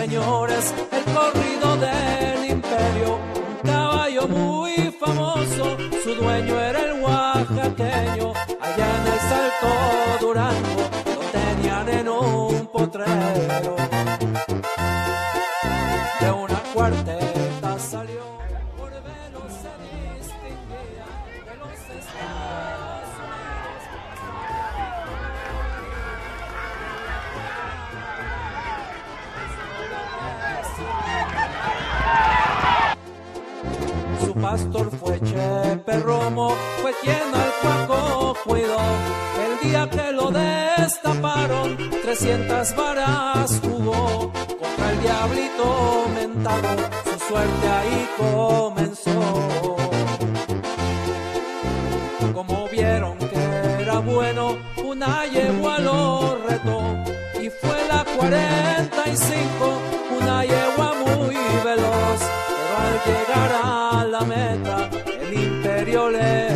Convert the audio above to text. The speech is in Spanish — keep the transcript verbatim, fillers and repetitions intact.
señores, el corrido del imperio, un caballo muy famoso, su dueño era el oaxaqueño, allá en el Salto Durango, lo tenían en un potrero. De una cuarteta salió, por velo se distinguía de los Estados Unidos. Su pastor fue Chepe Romo, fue quien al Cuaco cuidó. El día que lo destaparon, trescientas varas jugó. Contra el diablito mentado, su suerte ahí comenzó. Como vieron que era bueno, una yegua lo retó. Y fue la cuarenta y cinco, una yegua muy veloz. Pero al llegar a la meta, el imperio le